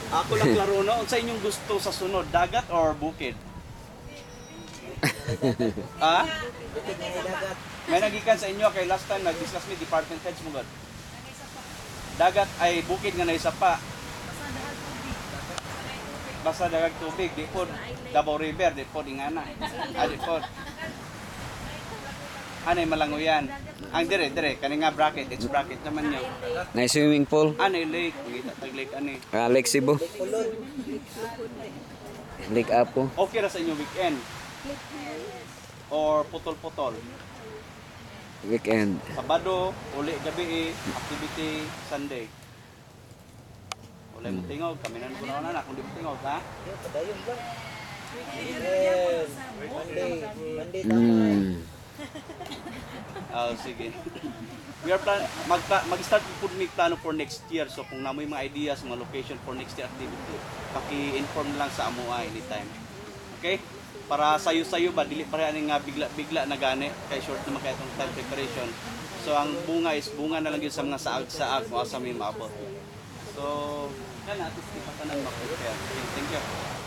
Ako lang klaro no. Unsa inyong gusto sa sunod, dagat or bukid? Ha? May nagikan sa inyo kay last time nag-discuss mi department heads mo god. Dagat ay bukid nga naisa pa. Basta dagag tubig, di po Davao River, di po ingana. Di po. Ano yung malanguyan? Ang dire, kani nga bracket, it's bracket naman yun. Na swimming pool. Ano yung lake? Kita tag lake ano eh. Lake Cebu. Lake Apo. Okay ra sa inyo weekend? Or putol-putol? Weekend. Sabado, uli gabi activity Sunday. Uli mo tingog, kami na na kung di mo tingog, ha? Padayon ba? Monday Sige. We are mag-start po may plano for next year. So kung namoy mga ideas, mga location for next year activity, paki-inform lang sa amoa anytime. Okay? Para sayo-sayo ba, dili pa rin nga bigla na gani, kay short naman kaya itong time preparation. So ang bunga is bunga na lang yun sa mga saag-saag mo sa may maabot. So, yan, at least di pa tanan mag-prepare. Okay, thank you.